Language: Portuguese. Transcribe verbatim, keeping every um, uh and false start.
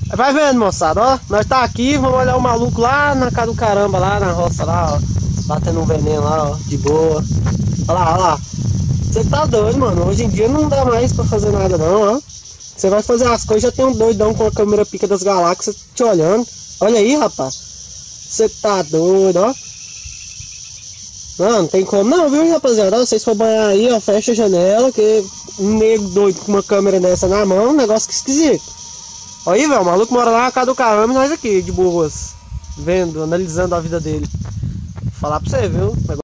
Vai vendo, moçada, ó. Nós tá aqui, vamos olhar o maluco lá na casa do caramba, lá na roça, lá, ó. Batendo um veneno lá, ó, de boa. Olha lá, olha lá. Você tá doido, mano. Hoje em dia não dá mais pra fazer nada, não, ó. Você vai fazer as coisas, já tem um doidão com a câmera pica das galáxias te olhando. Olha aí, rapaz. Você tá doido, ó. Não, não tem como não, viu, rapaziada? Vocês for banhar aí, ó, fecha a janela, que um nego doido com uma câmera dessa na mão, um negócio que esquisito. Olha aí, velho, o maluco mora lá na casa do caramba e nós aqui, de boas, vendo, analisando a vida dele. Vou falar pra você, viu?